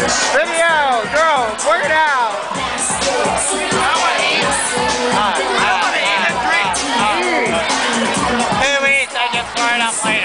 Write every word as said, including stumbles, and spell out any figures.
Video, girls, work it out. I want to eat. I want to eat and drink. Who eats? I just throw it up my